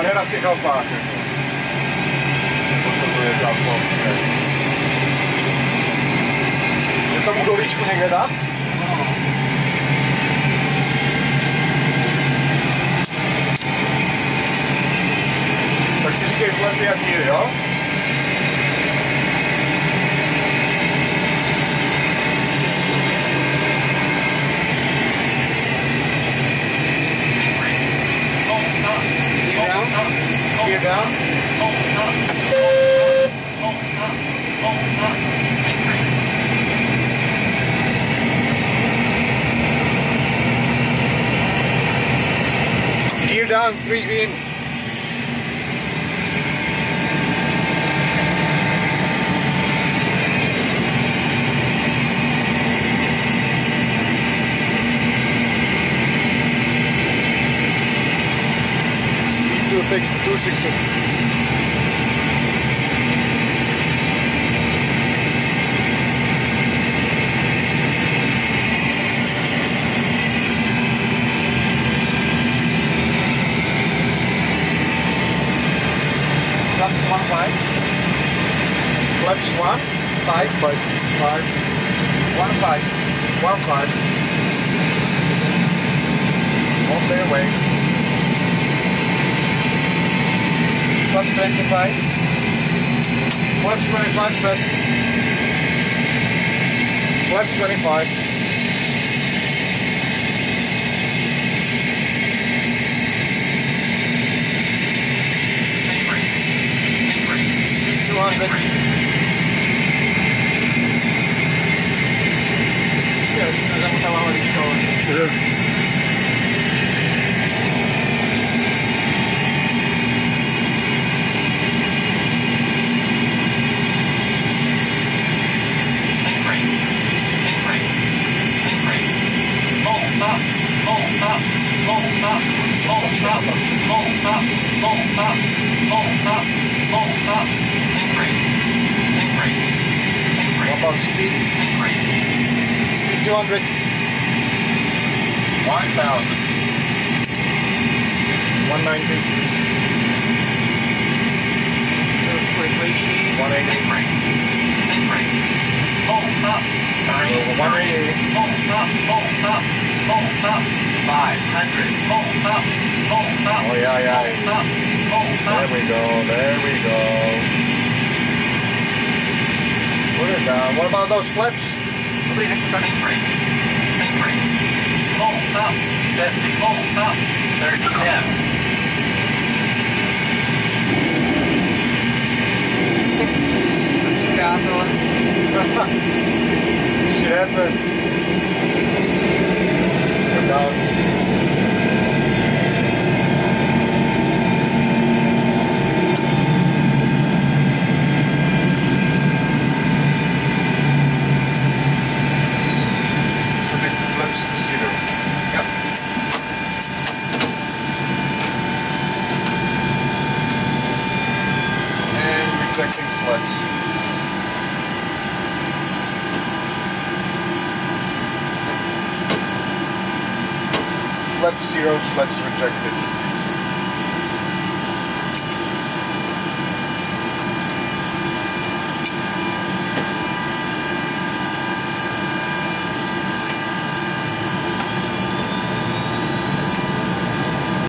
Nádhera v těch Alpách. Co to je za chlapce? Je tomu dolíčku někde dát? Tak si říkej flepy jak díry, jo? Gear down. Gear down, 3 green. Speed 260. Flaps 1.5. Flaps 1? 5. 5. 5. 1.5. 1.5. On their way. Flaps 25. Flaps 25 set. Flaps 25. Speed 200. Jo, jsem zamotala hlavičkou. What about speed? Speed 200. 1,000. 190. 180. Over 180. 500. Oh yeah, yeah. There we go, there we go. Put it down. What about those flips? Hold up. 50. Hold up. 37. Přikátor. Shit happens. Put down. So take the flips to 0. Yep. And rejecting sleds. Flap 0, sleds rejected.